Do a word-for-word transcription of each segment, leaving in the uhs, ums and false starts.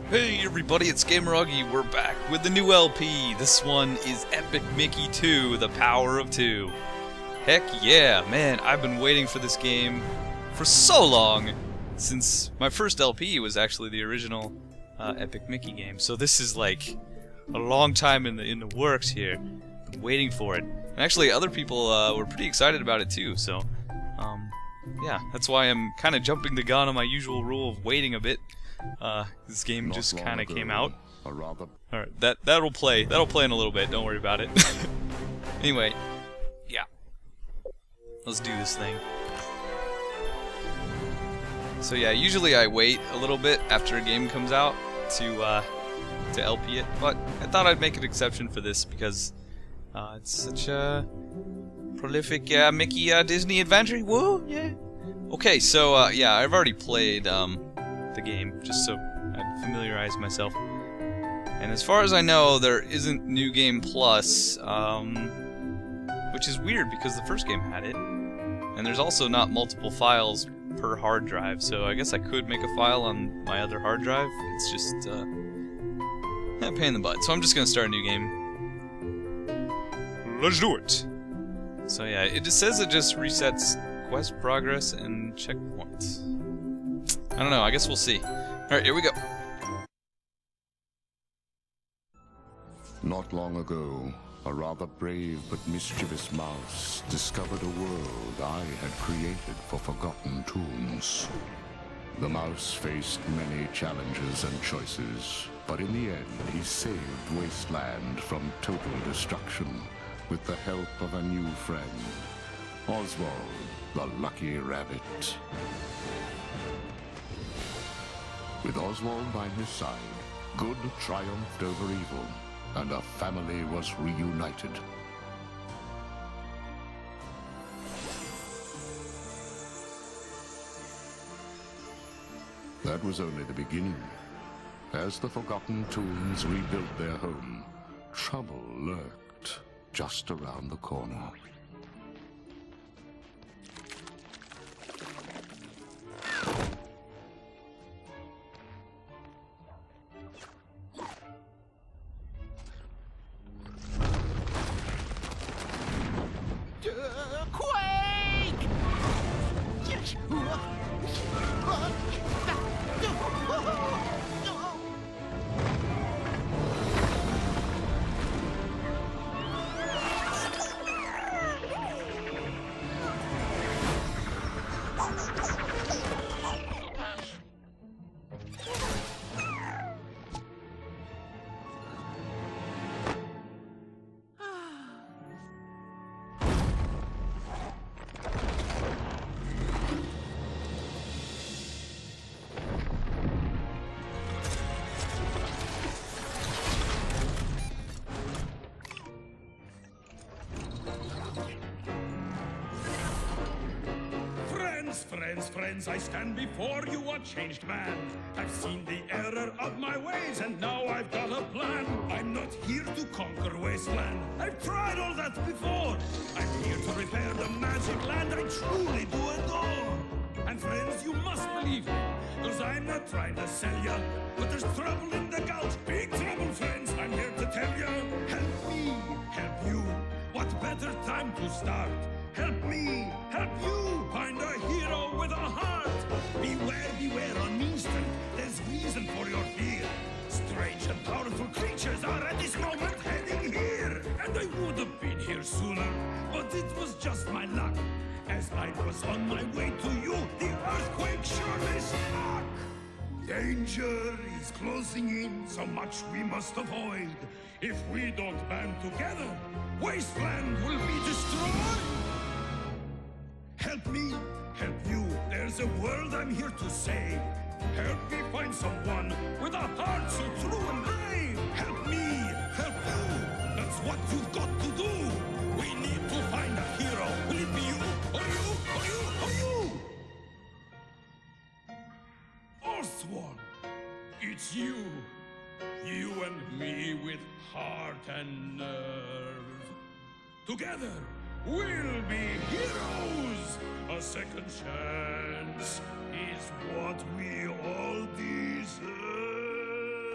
Hey everybody, it's Gameragi. We're back with the new L P. This one is Epic Mickey two, The Power of Two. Heck yeah, man, I've been waiting for this game for so long, since my first L P was actually the original uh, Epic Mickey game. So this is like a long time in the in the works here. Been waiting for it. And actually other people uh, were pretty excited about it too, so um, yeah, that's why I'm kind of jumping the gun on my usual rule of waiting a bit. Uh, this game Not just kind of came out. Rather... Alright, that, that'll play. That'll play in a little bit, don't worry about it. Anyway, yeah. Let's do this thing. So yeah, usually I wait a little bit after a game comes out to, uh, to L P it, but I thought I'd make an exception for this because uh, it's such a prolific uh, Mickey uh, Disney adventure. Woo, yeah. Okay, so uh, yeah, I've already played, um... the game, just so I'd familiarize myself. And as far as I know, there isn't New Game Plus, um, which is weird because the first game had it. And there's also not multiple files per hard drive, so I guess I could make a file on my other hard drive. It's just uh, a pain in the butt. So I'm just gonna start a new game. Let's do it! So yeah, it just says it just resets quest progress and checkpoints. I don't know, I guess we'll see. Alright, here we go. Not long ago, a rather brave but mischievous mouse discovered a world I had created for forgotten toons. The mouse faced many challenges and choices, but in the end he saved Wasteland from total destruction with the help of a new friend, Oswald, the lucky rabbit. With Oswald by his side, good triumphed over evil, and a family was reunited. That was only the beginning. As the forgotten toons rebuilt their home, trouble lurked just around the corner. Friends, friends, I stand before you a changed man. I've seen the error of my ways, and now I've got a plan. I'm not here to conquer Wasteland. I've tried all that before. I'm here to repair the magic land I truly do adore. And friends, you must believe me, cause I'm not trying to sell ya. But there's trouble in the gulch, big trouble, friends, I'm here to tell ya. Help me, help you, what better time to start? Help me, help you, find a hero with a heart. Beware, beware on Mean Street, there's reason for your fear. Strange and powerful creatures are at this moment heading here. And I would have been here sooner, but it was just my luck. As I was on my way to you, the earthquake surely struck. Danger is closing in, so much we must avoid. If we don't band together, Wasteland will be destroyed. Help me, help you, there's a world I'm here to save. Help me find someone with a heart so true and brave. Help me, help you, that's what you've got to do. We need to find a hero. Will it be you, or you, or you, or you? Oswald, it's you. You and me with heart and nerve. Together, we'll be heroes! A second chance is what we all deserve.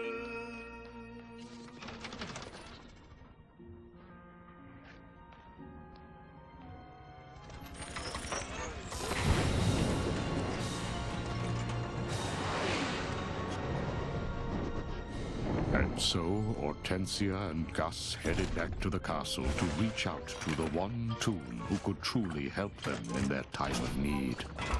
So Hortensia and Gus headed back to the castle to reach out to the one toon who could truly help them in their time of need.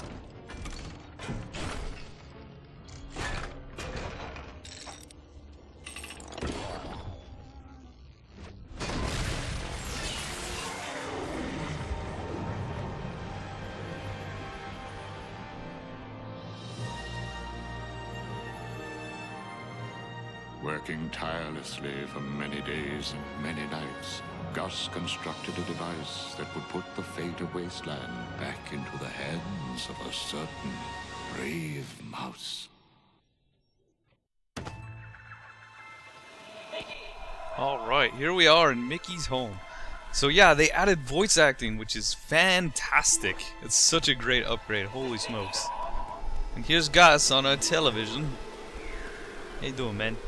Working tirelessly for many days and many nights, Gus constructed a device that would put the fate of Wasteland back into the hands of a certain brave mouse. Alright, here we are in Mickey's home. So yeah, they added voice acting, which is fantastic. It's such a great upgrade, holy smokes. And here's Gus on our television. How you doing, man?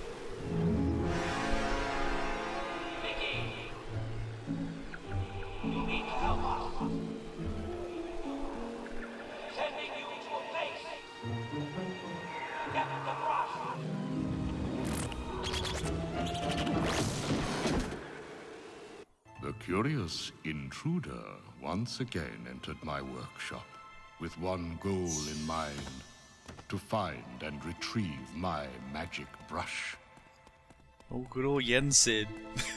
The curious intruder once again entered my workshop with one goal in mind: to find and retrieve my magic brush. Oh, good old Yensid.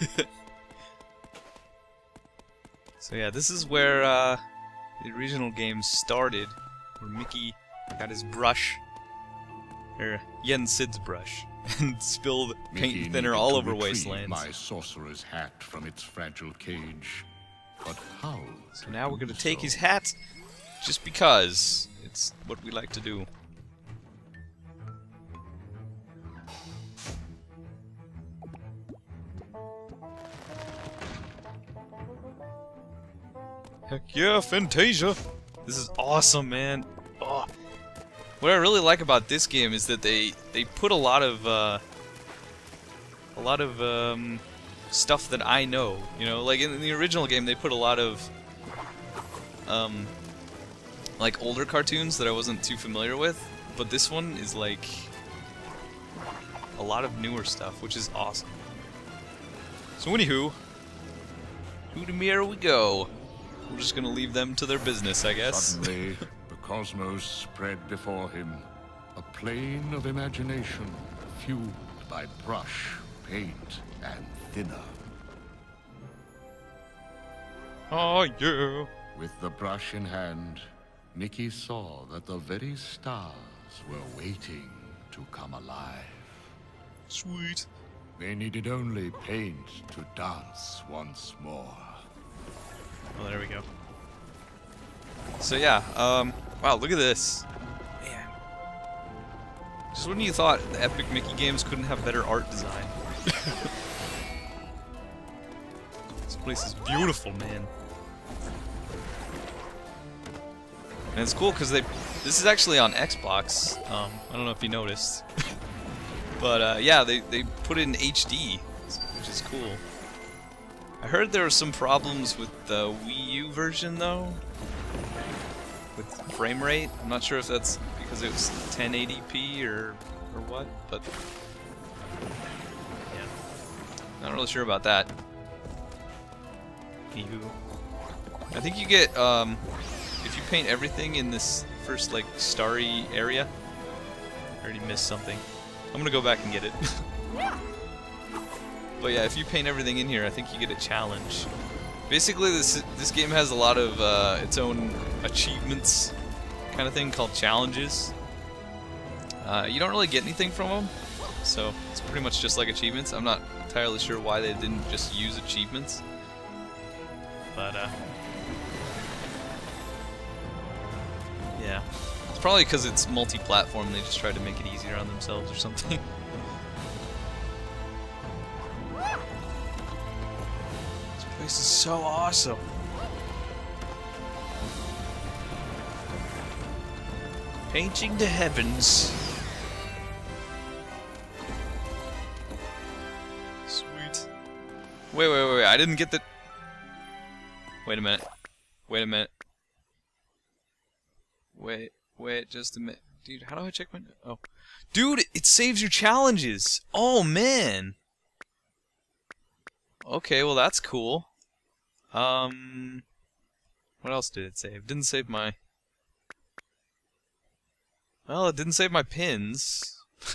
So yeah, this is where uh, the original game started, where Mickey got his brush, or Yensid's brush, and spilled paint Mickey thinner needed all to over retrieve Wastelands. my sorcerer's hat from its fragile cage. But how? So now we're do gonna take so? his hat, just because it's what we like to do. Heck yeah, Fantasia! This is awesome, man. Oh. What I really like about this game is that they they put a lot of uh, a lot of um, stuff that I know. You know, like in the original game, they put a lot of um, like older cartoons that I wasn't too familiar with. But this one is like a lot of newer stuff, which is awesome. So anywho, to the mirror we go. We're just gonna leave them to their business, I guess. Suddenly, the cosmos spread before him, a plane of imagination, fueled by brush, paint, and thinner. Oh yeah! With the brush in hand, Mickey saw that the very stars were waiting to come alive. Sweet. They needed only paint to dance once more. Oh, there we go. So yeah, um, wow, look at this. Man. Just when you thought the Epic Mickey games couldn't have better art design. This place is beautiful, man. And it's cool because they, this is actually on Xbox. Um, I don't know if you noticed. But uh, yeah, they, they put it in H D, which is cool. I heard there were some problems with the Wii U version, though, with frame rate. I'm not sure if that's because it was ten eighty p or or what, but yeah, not really sure about that. Anywho, I think you get um, if you paint everything in this first like starry area. I already missed something. I'm gonna go back and get it. But yeah, if you paint everything in here, I think you get a challenge. Basically, this this game has a lot of uh, its own achievements, kind of thing, called challenges. Uh, you don't really get anything from them, so it's pretty much just like achievements. I'm not entirely sure why they didn't just use achievements, but uh, yeah, it's probably because it's multi-platform. They just tried to make it easier on themselves or something. This is so awesome. Painting the heavens. Sweet. Wait, wait, wait, wait. I didn't get the... Wait a minute. Wait a minute. Wait, wait just a minute. Dude, how do I check my... Oh. Dude, it saves your challenges. Oh, man. okay, well that's cool. Um, what else did it save? Didn't save my... Well, it didn't save my pins.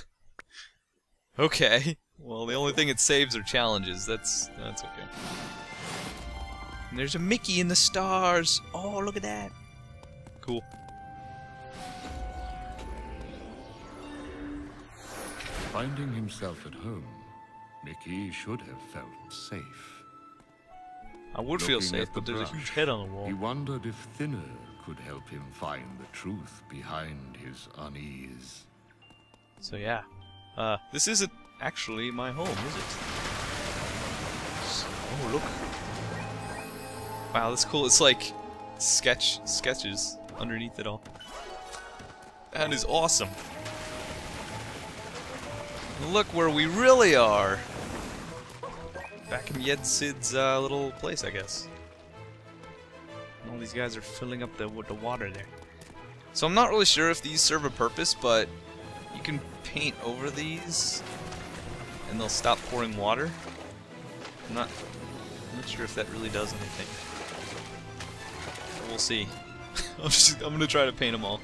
Okay. Well, the only thing it saves are challenges. That's that's okay. And there's a Mickey in the stars. Oh, look at that. Cool. Finding himself at home, Mickey should have felt safe. I would feel Looking safe, at the but there's a brush, huge head on the wall. He wondered if thinner could help him find the truth behind his unease. So yeah, uh, this isn't actually my home, is it? Oh, look. Wow, that's cool. It's like sketch sketches underneath it all. That is awesome. Look where we really are. Back in Yed Sid's uh, little place, I guess. And all these guys are filling up the, with the water there. So I'm not really sure if these serve a purpose, but you can paint over these and they'll stop pouring water. I'm not, I'm not sure if that really does anything. But we'll see. I'm, just, I'm gonna try to paint them all.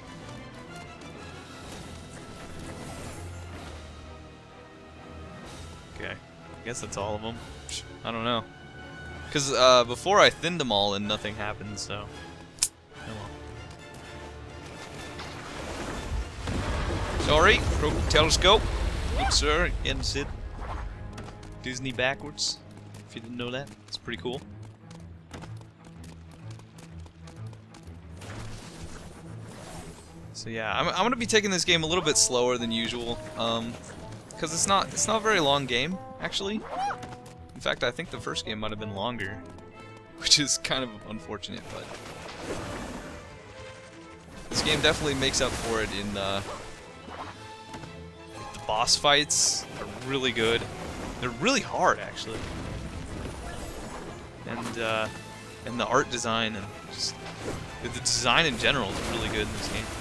Okay, I guess that's all of them. I don't know. Because uh, before I thinned them all and nothing happened, so... Oh well. Sorry, broke the telescope. Good sir, Yen Sid. Disney backwards. If you didn't know that, it's pretty cool. So yeah, I'm, I'm gonna be taking this game a little bit slower than usual, um, because it's not it's not a very long game, actually. In fact, I think the first game might have been longer, which is kind of unfortunate, but this game definitely makes up for it in uh, the boss fights. Are really good. They're really hard, actually, and uh, and the art design and just the design in general is really good in this game.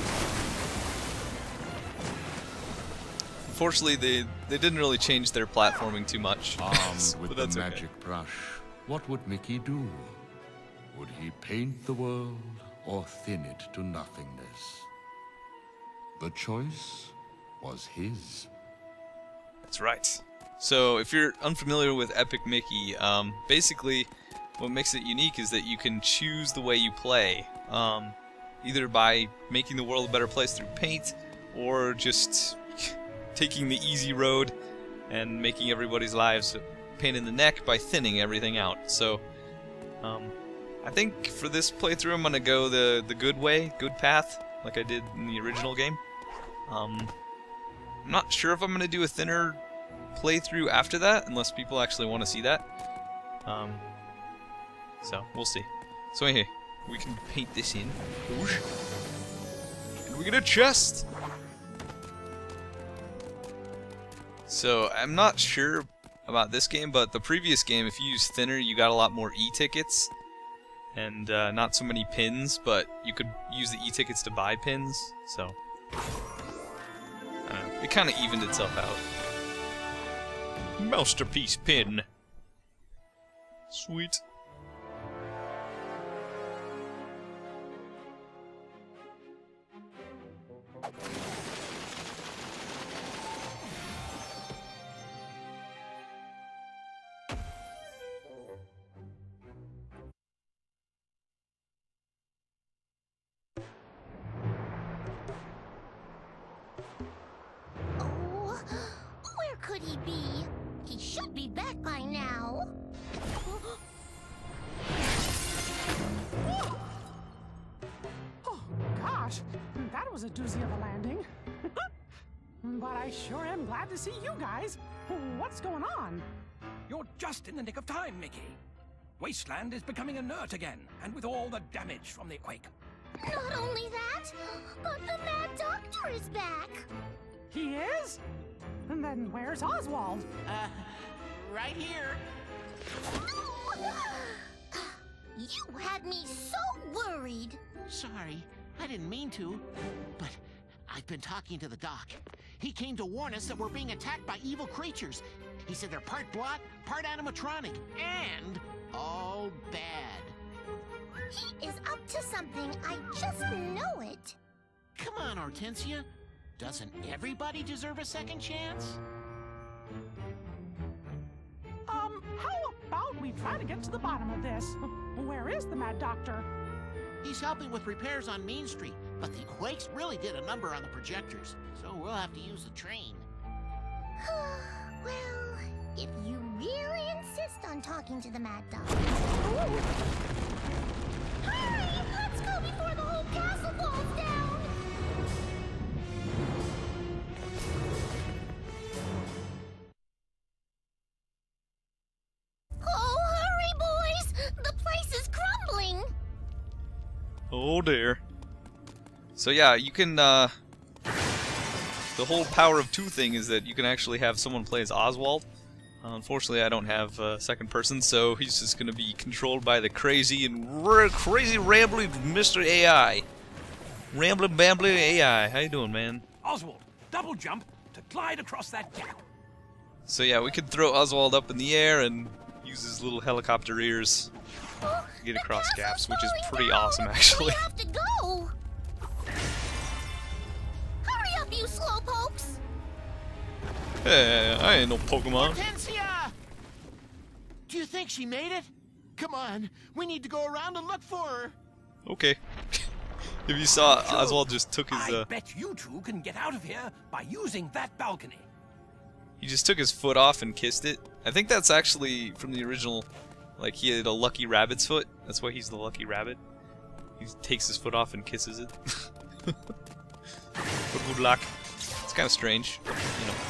Unfortunately, they they didn't really change their platforming too much. Armed with the okay. magic brush, what would Mickey do? Would he paint the world or thin it to nothingness? The choice was his. That's right. So, if you're unfamiliar with Epic Mickey, um, basically, what makes it unique is that you can choose the way you play, um, either by making the world a better place through paint, or just taking the easy road and making everybody's lives a pain in the neck by thinning everything out. So, um, I think for this playthrough I'm gonna go the the good way, good path, like I did in the original game. Um, I'm not sure if I'm gonna do a thinner playthrough after that, unless people actually want to see that. Um, so we'll see. So anyway, we can paint this in. And we get a chest. So, I'm not sure about this game, but the previous game, if you use thinner, you got a lot more e-tickets, and uh, not so many pins, but you could use the e-tickets to buy pins, so... I don't know, it kind of evened itself out. Masterpiece pin! Sweet. Could he be? He should be back by now. Oh, gosh, that was a doozy of a landing. But I sure am glad to see you guys. What's going on? You're just in the nick of time, Mickey. Wasteland is becoming inert again, and with all the damage from the quake. Not only that, but the Mad Doctor is back. He is? And then where's Oswald? Uh, right here. You had me so worried. Sorry, I didn't mean to, but I've been talking to the doc. He came to warn us that we're being attacked by evil creatures. He said they're part blot, part animatronic, and all bad. He is up to something. I just know it. Come on, Hortensia. Doesn't everybody deserve a second chance? Um, how about we try to get to the bottom of this? Where is the Mad Doctor? He's helping with repairs on Main Street, but the quakes really did a number on the projectors, so we'll have to use the train. Well, if you really insist on talking to the Mad Doctor. Hurry! Let's go before the whole castle falls down! Oh, hurry, boys! The place is crumbling! Oh dear. So yeah, you can, uh... the whole power of two thing is that you can actually have someone play as Oswald. Uh, unfortunately, I don't have uh, second person, so he's just gonna be controlled by the crazy and r crazy rambling Mister A I. Rambling, bambling A I. How you doing, man? Oswald, double jump to glide across that gap. So yeah, we could throw Oswald up in the air and use his little helicopter ears Oh, to get the across castle's gaps, which is falling pretty down. awesome, actually. We have to go! Hurry up, you slowpokes! Hey, I ain't no Pokemon. Hortensia! Do you think she made it? Come on, we need to go around and look for her. Okay. If you saw, Oswald just took his, I uh... bet you two can get out of here by using that balcony. he just took his foot off and kissed it. I think that's actually from the original, like he had a lucky rabbit's foot. That's why he's the lucky rabbit. He takes his foot off and kisses it. For good luck. It's kind of strange, but, you know.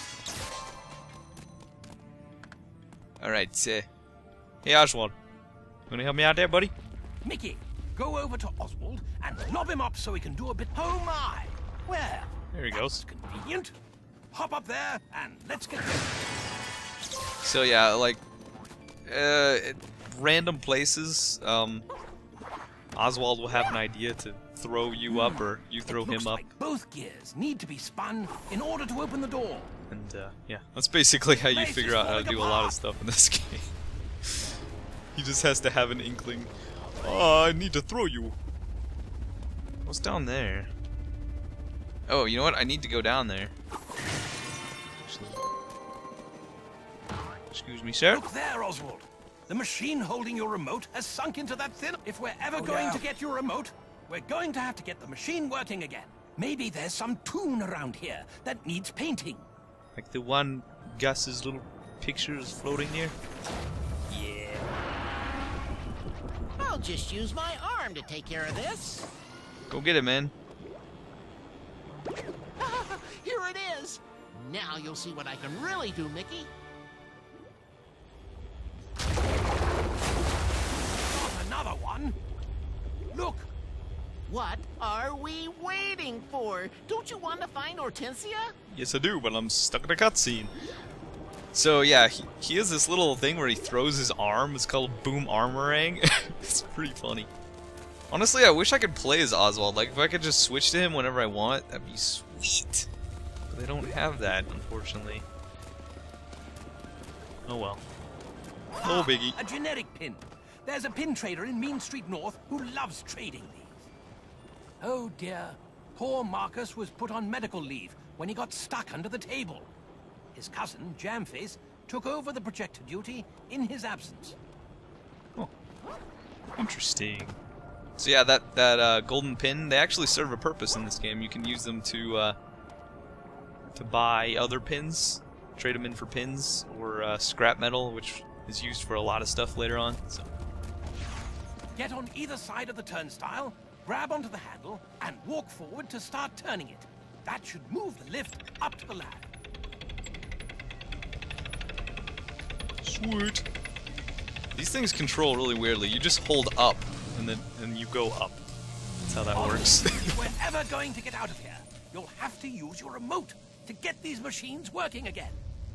Alright, uh, hey Oswald. You wanna help me out there, buddy? Mickey, go over to Oswald and lob him up so he can do a bit. Oh my! Well, There he that's goes. convenient. Hop up there and let's get going. So yeah, like, uh, at random places, um, Oswald will have an idea to throw you up, or you throw Looks him up. like both gears need to be spun in order to open the door. And uh, yeah, that's basically how you Place figure is out how to falling do a lot of apart. stuff in this game. He just has to have an inkling. Oh, I need to throw you. What's down there? Oh, you know what? I need to go down there. Actually. Excuse me, sir. Look there, Oswald. The machine holding your remote has sunk into that thin. If we're ever going to get your remote, we're going to have to get the machine working again. Maybe there's some tune around here that needs painting. Like the one Gus's little picture is floating near. Yeah. I'll just use my arm to take care of this. Go get it, man. Here it is. Now you'll see what I can really do, Mickey. Not another one. Look, What are we waiting for? Don't you want to find Hortensia? Yes, I do, but I'm stuck in a cutscene. So yeah, he, he has this little thing where he throws his arm. It's called Boom Armorang. It's pretty funny. Honestly, I wish I could play as Oswald. Like, if I could just switch to him whenever I want, that'd be sweet. But they don't have that, unfortunately. Oh well. No biggie. a generic pin. There's a pin trader in Main Street North who loves trading these. Oh dear. Poor Marcus was put on medical leave when he got stuck under the table. His cousin, Jamface, took over the projector duty in his absence. Oh. Interesting. So yeah, that, that uh, golden pin, they actually serve a purpose in this game. You can use them to, uh, to buy other pins, trade them in for pins, or uh, scrap metal, which is used for a lot of stuff later on. So. Get on either side of the turnstile, grab onto the handle, and walk forward to start turning it. That should move the lift up to the ladder. Sweet. These things control really weirdly. You just hold up, and then and you go up. That's how that works. If we're ever going to get out of here, you'll have to use your remote to get these machines working again.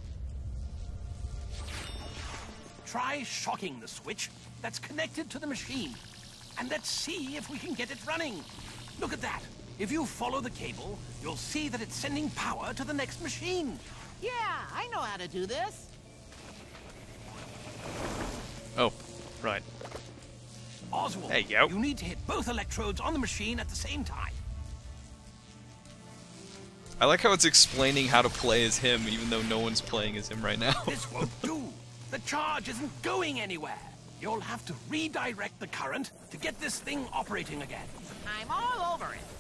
Try shocking the switch that's connected to the machine, and let's see if we can get it running. Look at that. If you follow the cable, you'll see that it's sending power to the next machine. Yeah, I know how to do this. Oh, right. Oswald, Hey, yo. you need to hit both electrodes on the machine at the same time. I like how it's explaining how to play as him, even though no one's playing as him right now. This won't do. The charge isn't going anywhere. You'll have to redirect the current to get this thing operating again. I'm all over it.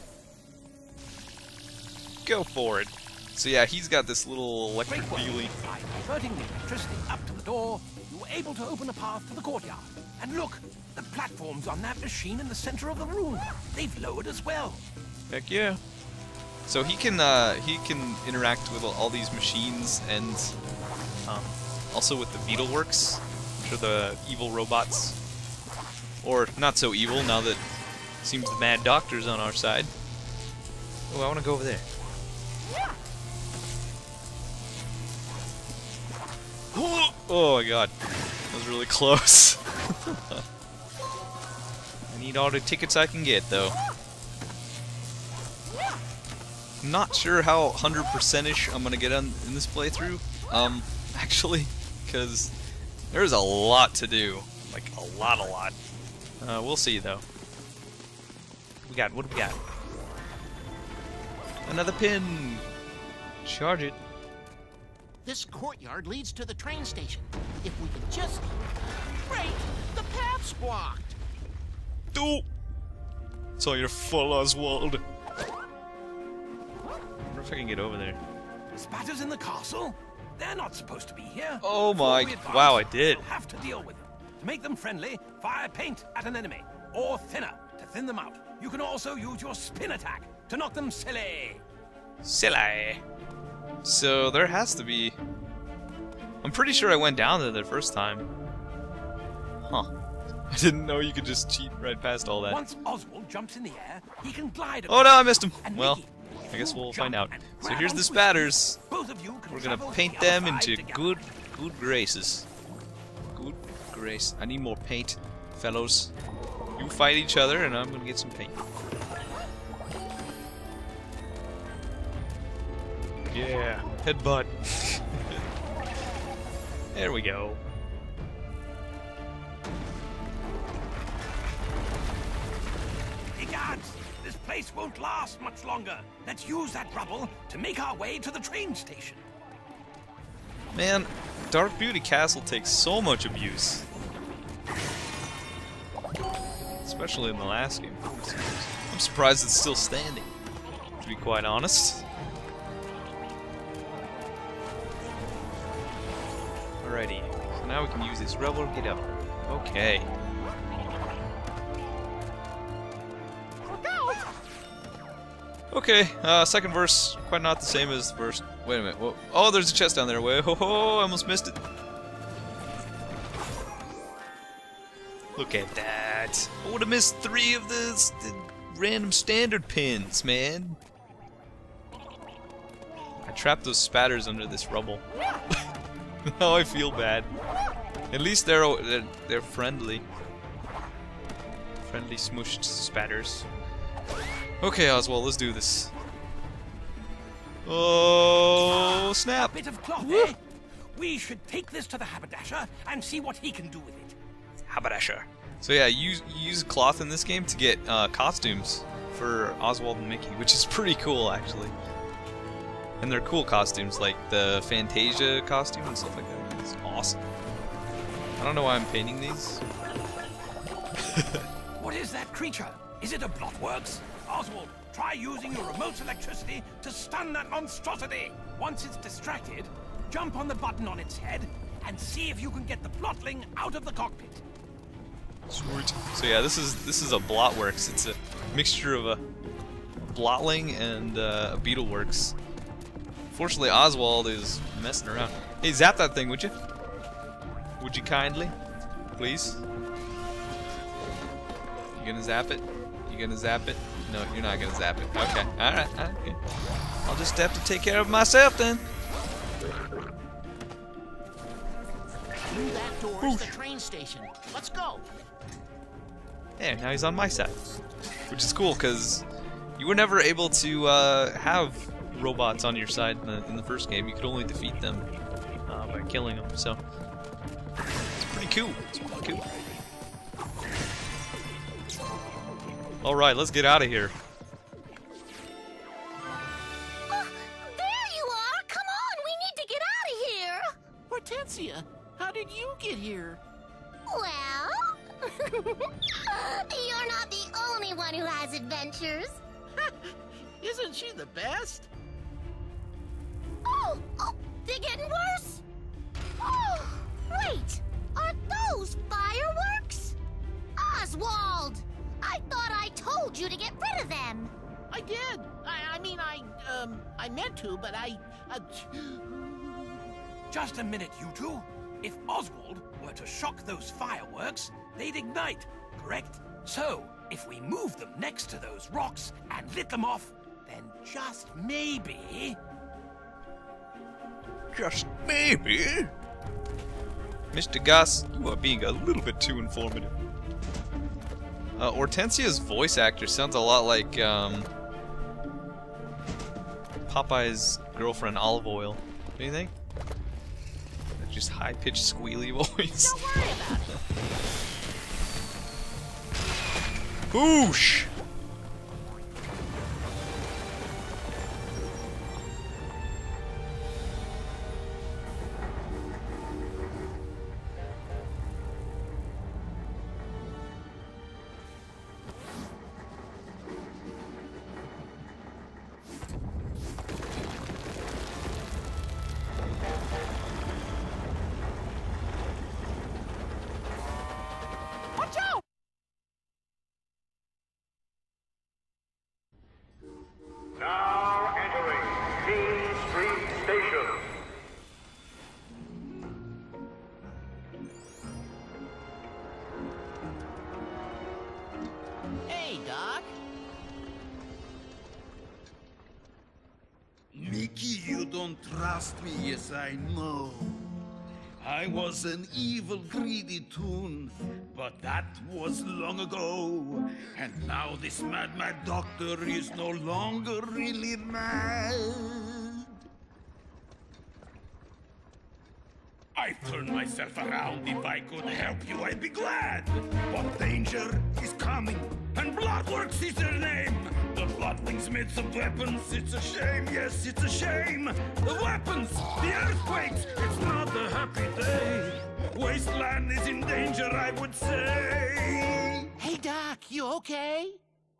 Go for it. So yeah, he's got this little electric Great work. wheelie. By diverting the electricity up to the door, you were able to open a path to the courtyard. And look, the platforms on that machine in the center of the room. They've lowered as well. Heck yeah. So he can uh, he can interact with all these machines and um, also with the beetleworx, which are the evil robots, or not so evil now that it seems the Mad Doctor's on our side. Oh, I want to go over there. Oh my god, that was really close. I need all the tickets I can get, though. I'm not sure how one hundred percent-ish I'm gonna get on in this playthrough, um, actually, because there's a lot to do. Like, a lot, a lot. Uh, we'll see, though. We got, what do we got? Another pin! Charge it. This courtyard leads to the train station. If we could just... Great! The path's blocked! Do! It's all your fault, Oswald. I wonder if I can get over there. Spatters in the castle? They're not supposed to be here. Oh Before my... we advance, Wow, I did. We'll have to deal with them. To make them friendly, fire paint at an enemy. Or thinner, to thin them out. You can also use your spin attack to knock them silly. Silly. So there has to be... I'm pretty sure I went down there the first time. Huh. I didn't know you could just cheat right past all that. Once Oswald jumps in the air, he can glide Oh no, I missed him! And Well, Mickey, I guess we'll jump find out. and So grab here's the onto his spatters. feet. Both of you can We're gonna travel to paint the them other into side together. good, good graces. Good grace. I need more paint, fellows. You fight each other, and I'm gonna get some paint. Yeah, headbutt. There we go. Hey guards, this place won't last much longer. Let's use that rubble to make our way to the train station. Man, Dark Beauty Castle takes so much abuse. Especially in the last game. I'm surprised it's still standing, to be quite honest. Alrighty, so now we can use this rubber to get up. Okay. Okay, uh, second verse, quite not the same as the first. Wait a minute. Whoa. Oh, there's a chest down there. Wait, ho ho! I almost missed it. Look at that. I would have missed three of the, the random standard pins, man. I trapped those spatters under this rubble. Now I feel bad. At least they're, they're they're friendly. Friendly smushed spatters. Okay, Oswald, let's do this. Oh, snap! A bit of cloth, eh? We should take this to the haberdasher and see what he can do with it. Haberdasher. So yeah, you, you use cloth in this game to get uh, costumes for Oswald and Mickey, which is pretty cool, actually. And they're cool costumes, like the Fantasia costume and stuff like that. It's awesome. I don't know why I'm painting these. What is that creature? Is it a blotlings? Oswald, try using your remote's electricity to stun that monstrosity. Once it's distracted, jump on the button on its head and see if you can get the blotling out of the cockpit. Sweet. So yeah, this is this is a blotlings. It's a mixture of a blotling and uh, a beetleworx. Fortunately, Oswald is messing around. Hey, zap that thing, would you? Would you kindly? Please? You gonna zap it? You gonna zap it? No, you're not gonna zap it. Okay, alright, alright, okay. I'll just have to take care of myself then. Through that door is the train station. Let's go. There, now he's on my side. Which is cool, because you were never able to uh, have robots on your side in the, in the first game. You could only defeat them uh, by killing them, so it's cool. It's cool. Alright, let's get out of here. Oh, there you are! Come on, we need to get out of here! Hortensia, how did you get here? Well, you're not the only one who has adventures. Isn't she the best? Oh, oh, they're getting worse. Oh, wait, are those fireworks? Oswald, I thought I told you to get rid of them. I did. I, I mean, I, um, I meant to, but I, uh... Just a minute, you two. If Oswald were to shock those fireworks, they'd ignite, correct? So, if we move them next to those rocks and lit them off, then just maybe... Just maybe? Mister Gus, you are being a little bit too informative. Uh, Hortensia's voice actor sounds a lot like, um... Popeye's girlfriend, Olive Oil. What do you think? Just high-pitched, squealy voice. Don't worry about it. Boosh! Now entering Main Street Station. Hey, Doc. Mickey, you don't trust me, yes I know. I was an evil, greedy toon, but that was long ago. And now this mad, mad doctor is no longer really mad. I turned myself around. If I could help you, I'd be glad. But danger is coming, and blotlings is their name. The blotlings made some weapons. It's a shame, yes, it's a shame. The weapons, the earthquakes, it's not a happy day. Wasteland is in danger, I would say. Hey, Doc, you okay?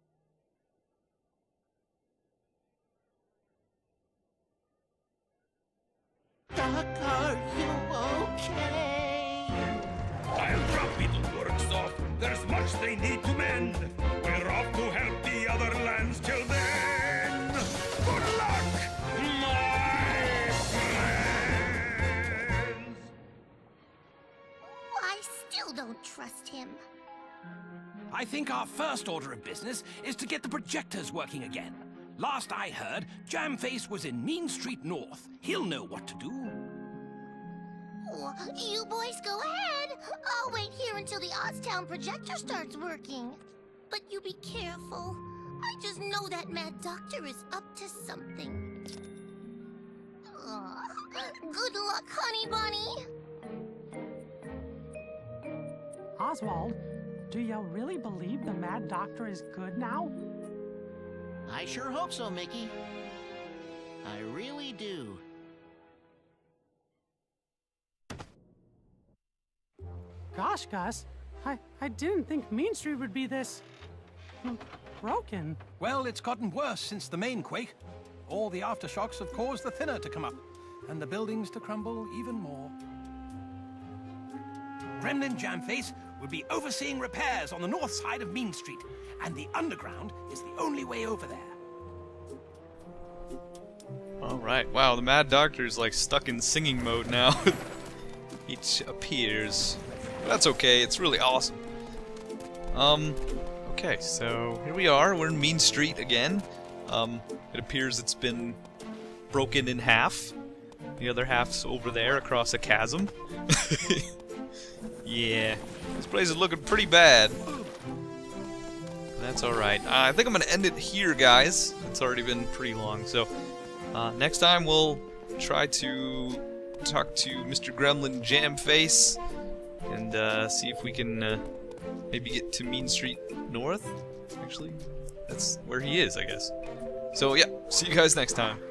Doc, are you okay? I'll drop beetleworx off. There's much they need to mend. We're off to help the other lands till then. Good luck, my friends. I still don't trust him. I think our first order of business is to get the projectors working again. Last I heard, Jamface was in Mean Street North. He'll know what to do. Oh, you boys go ahead. I'll wait here until the Oztown projector starts working. But you be careful. I just know that mad doctor is up to something. Aw, good luck, honey bunny. Oswald, do you really believe the mad doctor is good now? I sure hope so, Mickey. I really do. Gosh, Gus, I, I didn't think Mean Street would be this... mm, broken. Well, it's gotten worse since the main quake. All the aftershocks have caused the thinner to come up, and the buildings to crumble even more. Gremlin Jamface will be overseeing repairs on the north side of Mean Street, and the underground is the only way over there. Alright, wow, the Mad Doctor's like stuck in singing mode now. It appears. But that's okay, it's really awesome. Um, okay, so here we are, we're in Mean Street again. Um, it appears it's been broken in half. The other half's over there across a chasm. Yeah, this place is looking pretty bad. That's alright. Uh, I think I'm going to end it here, guys. It's already been pretty long. So, uh, next time we'll try to talk to Mister Gremlin Jamface and uh, see if we can uh, maybe get to Mean Street North. Actually, that's where he is, I guess. So yeah, see you guys next time.